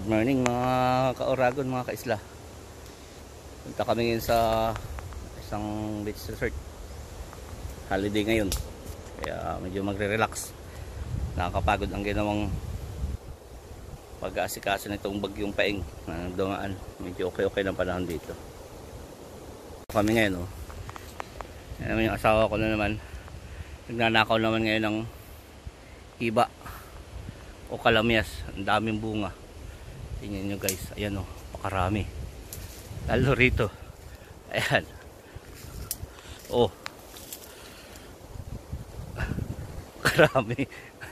Morning mga ka-Oragon, mga ka-isla. Punta kami ngayon sa isang beach resort. Holiday ngayon, kaya medyo magre-relax. Nakakapagod ang ginawang pag-aasikaso nitong bagyong Paeng na dumaan. Medyo okay ng panahon dito. Kami ngayon, yung asawa ko na naman, nagnanakaw naman ngayon ng iba o kalamias. Ang daming bunga. Tingnan nyo guys, ayan pakarami. Lalo rito, ayan. Karami.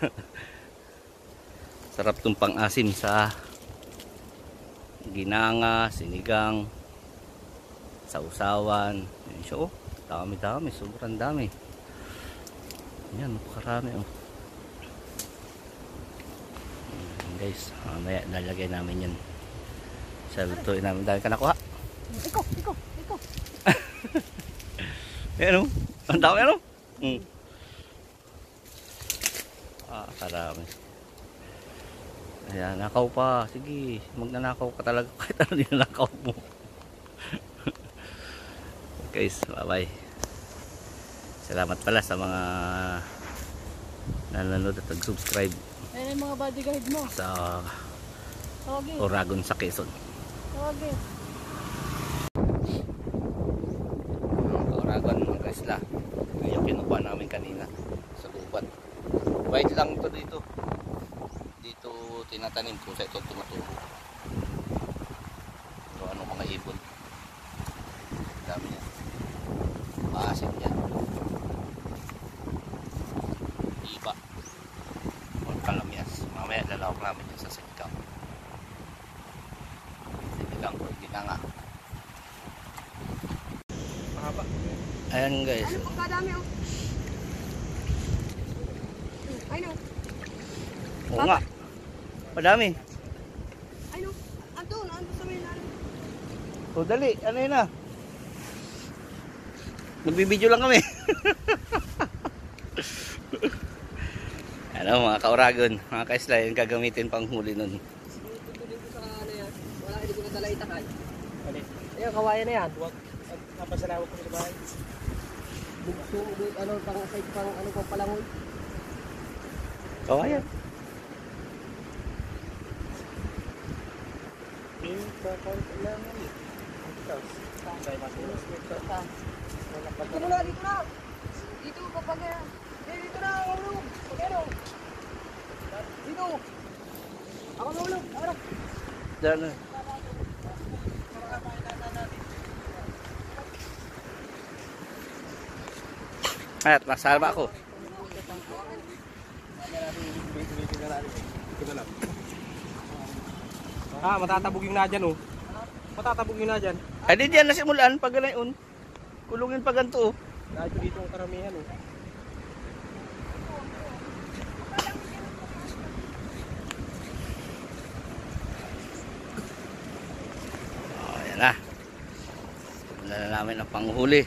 Sarap tong pang-asim sa ginanga, sinigang, sausawan. Ayan siya, dami-dami, sobrang dami. Ayan, pakarami guys, mamaya lalagay namin yan sa lutuin namin. Dahil ka nakuha. Iko. Ayan ang dami karami. Ayan, nakaw pa. Sige, magnanakaw ka talaga kahit ano ninanakaw mo. Guys, bye bye. Salamat pala sa mga nanonood at nag-subscribe. Ayan yung mga bodyguard mo. Sa Tawagin. Oragon sa Quezon. Tawagin. Oragon mga kaisla. Yung kinukuha namin kanina sa gubat. Bayad lang ito dito. Dito tinatanim ko sa ito tumutubo. So ano mga ibon. Dami yan. Maasim yan. Iba. Kalamias. Mamaya lalawak namin yun sa sinigang. Sinigang ko, ginanga. Mahaba. Ayan guys. Ano pang kadami Ay no. Oo nga. Madami. Ay no. Andun sa may lalim. O dali, ano yun na? Magbibideo lang kami. Ano mga ka-Oragon, mga ka-isla, yung gagamitin pang huli nun. Dito sa ano yan. Wala, hindi ko na dala itakay. Ayun, kawayan na yan. Huwag napasalawag ko sa bahay. Ano, pang palangoy. Kawayan. Dito na. Dito, kapag dito na, ulog. Pagano. Dito. Ako na ulog. Ako na. Diyan na. At nasama ako. Matatabog yung na dyan Matatabog yung na dyan. Ay di diyan nasimulan pag ganayon. Kulungin pa ganito Dahil dito ang karamihan Ayan na. Wala na namin ang panghuli.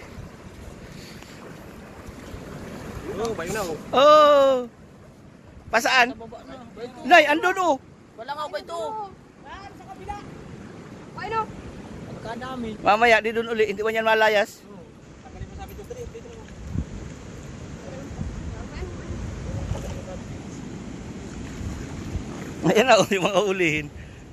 Bayo na Pasaan? Nay, andun Wala nga ba ito? Sa kabila. Ay no. Pagkadami. Mamaya di dun uli, hindi man yan malayas. Tanggalin mo sabi dito. Ayan na yung mga ulihin.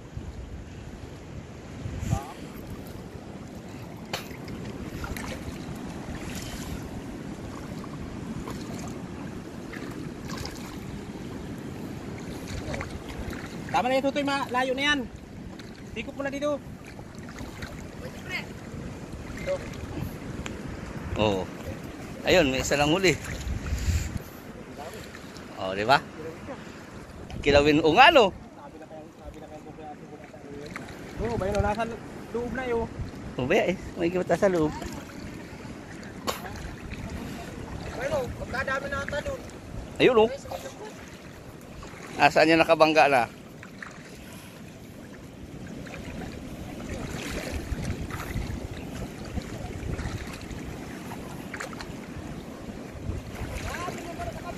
Tama na yung tutoy, layo na yan. Tikop mo na dito. Oo. Ayun, may isa lang huli. Di ba? Kilawin nga Sabi na kayang bukas. Bayo na, nasa loob na yun. May kita sa loob. Bayo, pagkadami na ata doon. Ayun Asaan niya nakabangga na?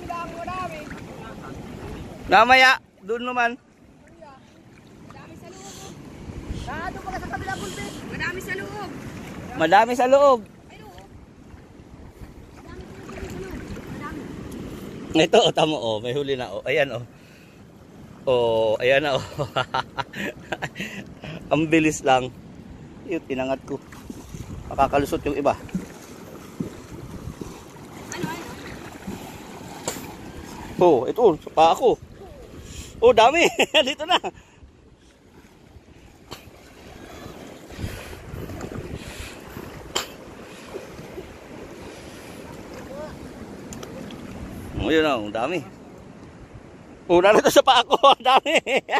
Namaya, doon naman. Dami sa loob. Madami sa loob. Madami sa loob. Ayun oh. Madami sa loob. Madami. Ito, oh, tamo, oh, may huli na, oh. Ayan, oh. Oh, ayan na, oh. Ang bilis lang. Yun, tinangat ko. Makakalusot yung iba. Oh, ito, sa paa ko. Oh, dami. Dito na. Oh, yun na, ang dami. Oh, narito sa paa ko. Ang dami.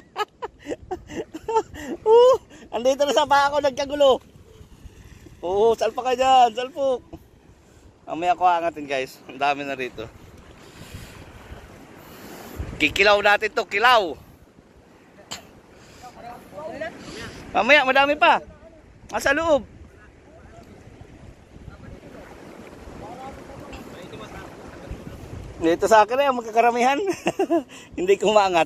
Oh, andito na sa paa ko, nagkagulo. Oo, salpa ka dyan, salpok. Mamaya ko angatin guys. Ang dami na rito. Kikilaw natin to, kilaw. Mamaya, madami pa. Nasa loob. Dito sa akin na magkakaramihan. Hindi ko maangat.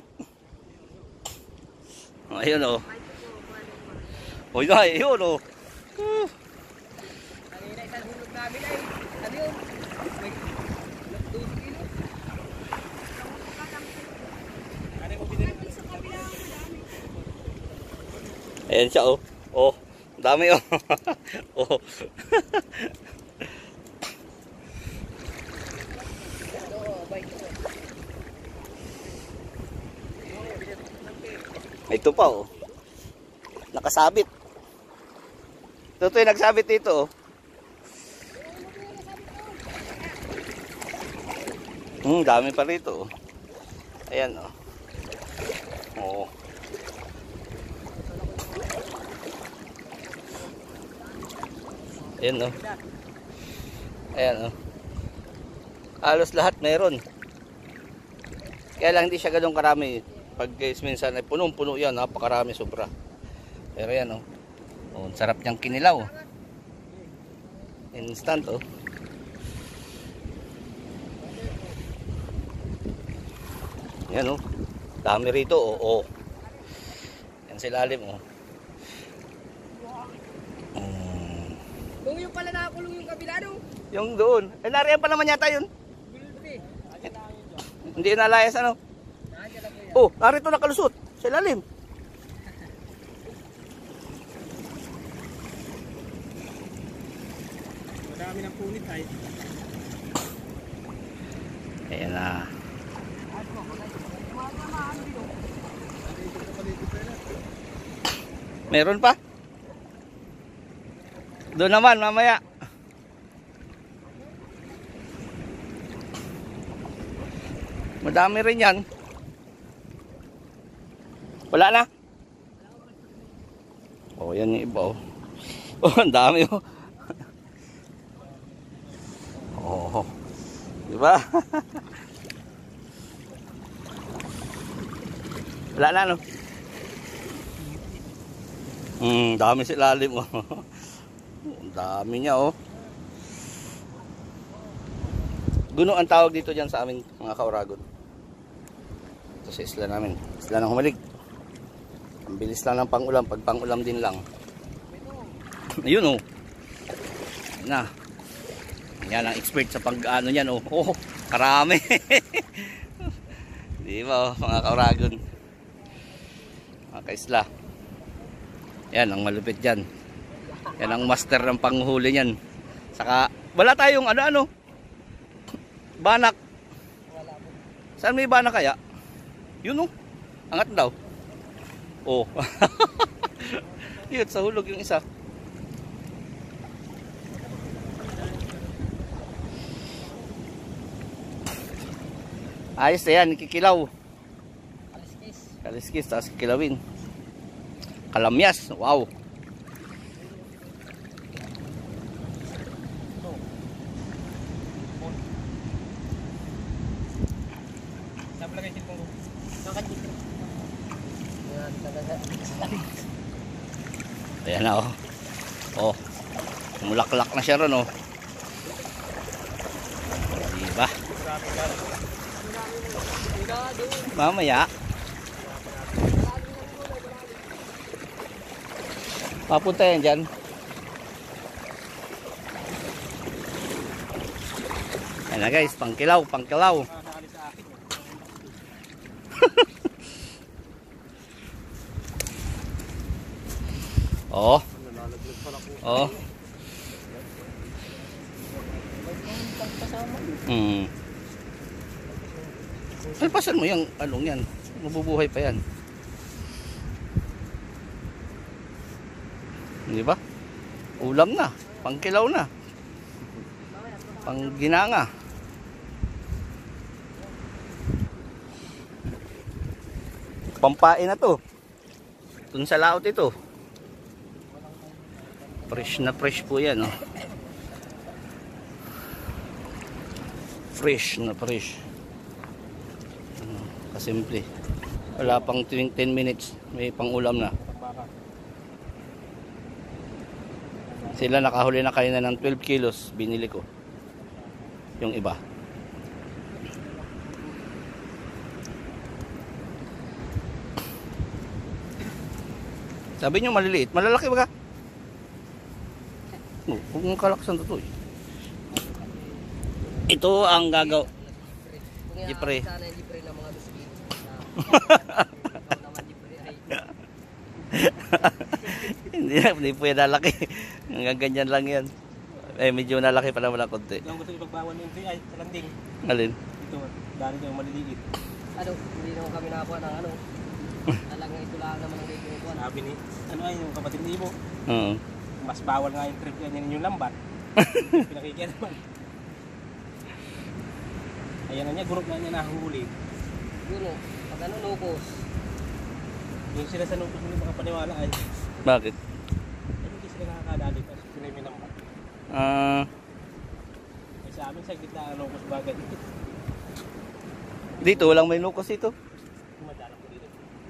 Ayun o. Oh, ayun o. Kanina isang hulog namin ay. Sabi yun. May 2 kilo. Ayan siya oh. Oh, dami oh. Oh. Ito pa oh. Nakasabit. Ito yung nagsabit dito oh. Dami pa rito oh. Ayan oh. Oh. Ayan oh. Ayan oh. Halos lahat meron. Kaya lang hindi siya ganun karami. Pag guys minsan ay punong-puno yan, napakarami sobra. Pero yan oh. Oh, sarap niyang kinilaw. Instant oh. Yan oh. Dami rito oh. Oh. Yan sa ilalim oh. Kung yung pala nakakulong yung kabila no? Yung doon. Eh nariyan pa naman yata yun. Hindi nalayas ano. Oh, narito nakalusot sa ilalim. Madami ng punit ay. Ayan na. Meron pa? Doon naman mamaya. Madami rin yan. Wala na? Oh, yan yung iba oh. Oh, ang dami oh. Oh. Diba? Wala na no? Dami sa ilalim oh. Ang dami niya oh. Guno ang tawag dito dyan sa aming mga kauragon. Ito sa isla namin. Isla ng Humalig. Ang bilis lang ng pangulam. Pag pangulam din lang. Ayun oh. Na. Yan ang expert sa pag-ano yan oh. Oh, karami. Di ba oh, mga kauragon. Mga kaisla. Yan ang malupit dyan. Yan ang master ng panghuli niyan. Saka wala tayong ano-ano. Banak. Saan may banak kaya? Yun oh. Angat daw. Oh. Yun sa hulog yung isa. Ayos na yan, kikilaw. Kaliskis. Kaliskis, tapos kikilawin. Kalamyas, wow. Ayan na oh. Oh. Mulaklak na siya ron oh. Diba? Mamaya. Papunta yan dyan. Ayan na guys, pangkilaw, pangkilaw. Nakakali sa akin. Oh. Nalalaglag pala ko. Oh. Alpasan mo yung anong yan. Mabubuhay pa yan. Di ba? Ulam na. Pangkilaw na. Pangginanga. Pampain na to. Dun sa laot ito. Fresh na fresh po yan. Oh. Fresh na fresh. Kasimple. Wala pang 10 minutes. May pang ulam na. Sila nakahuli na kanina ng 12 kilos. Binili ko. Yung iba. Sabi nyo maliliit. Malalaki ba ka? Huwag mong kalaksan to eh. Ito ang gagaw. Jipre. Sana yung jipre ng mga biskit. Naman jipre ay. Hindi po yan nalaki. Hanggang ganyan lang yan. Eh medyo nalaki pa naman ang konti. Yung gusto ipagbawan ng ay sa landing. Alin? Ito, dahil yung maliliit. Ano, hindi naman kami nakakuha ng ano. Talagang ito lang naman ang radio ko. Sabi ni, ano ay yung kapatid ni Ibo. Oo. Mas bawal nga yung trip yan yung lambat. Pinakikyan naman. Ayan na niya, group na niya nahuli. Yun o, pag ano, locos. Yung sila sa lupos hindi makapaniwala ay Bakit? hindi sila nakakadali kasi sila may lambat. Ay sa amin sa gitna ang lupos bagay. Dito walang may locos dito. Madala ko dito.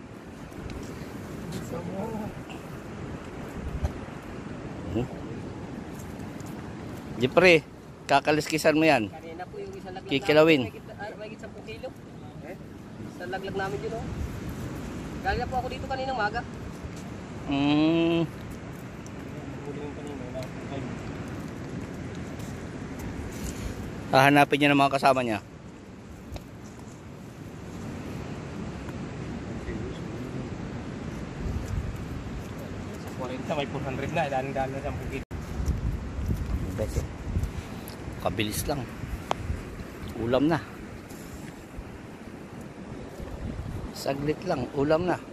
Jipre, kakaliskisan mo yan. Kanina po yung isang laglag Kikilawin. namin, may 10 kilo. Isang laglag namin yun o. Galing na po ako dito kaninang maga. Huli yung kanina na ay Hahanapin niya ng mga kasama niya. sa 40 may 400 na, daan-daan na 10 kilo. Guys, kabilis lang. Ulam na. Saglit lang, ulam na.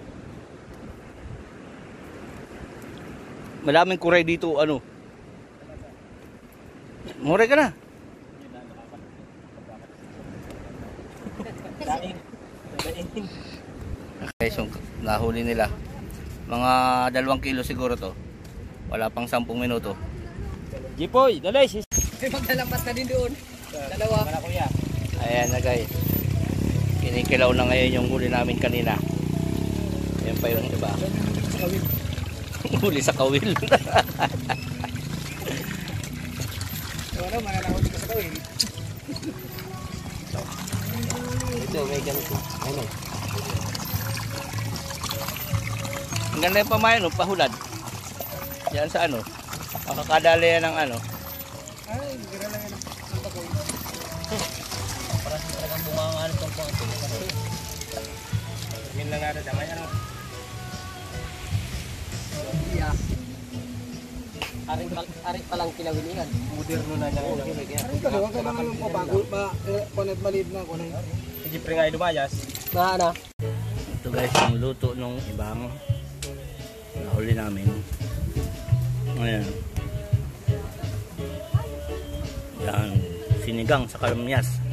Maraming kuray dito, ano. Muray ka na. Daing. Okay, so nahuli nila. Mga 2 kilo siguro to. Wala pang 10 minuto. Jipoy, dalay sis. Maglalampas na din doon. Dalawa. Para kuya. Ayan na guys. Kinikilaw na ngayon yung huli namin kanina. Ayan pa yung iba. Huli sa kawil. Ano, mananahuli ka sa kawil. Ito, may ganito. Ano? Ang ganda yung pamayan, no? Pahulad. Yan sa ano. Makakadali yan ng ano. Ay, gira lang yan. Ang bagoy. Parang talagang bumangan itong pang ito. Min lang nga na damay. Ano? Yeah. Arit pa lang kilawin yan. Moderno na niya. Ay, dalawa ka naman yung mabago, panat maliit na ako na yun. Sige, pre nga lumayas. Na ano? Ito guys, yung luto nung ibang nahuli namin. Ayan. Yan. Sinigang sa kalamyas.